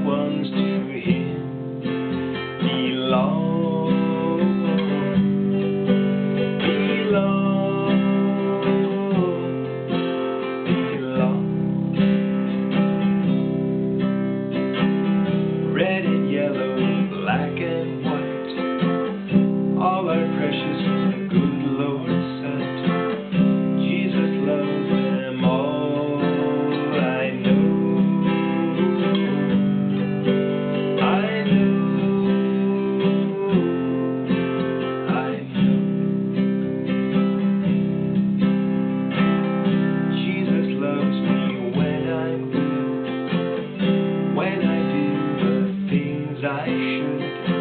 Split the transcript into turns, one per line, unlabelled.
ones to Him belong, belong, belong. Red and yellow, black and white, all are precious in the good Lord's sight. Jesus loves them all, I know, I know, I know. Jesus loves me when I'm good, when I do the things I should.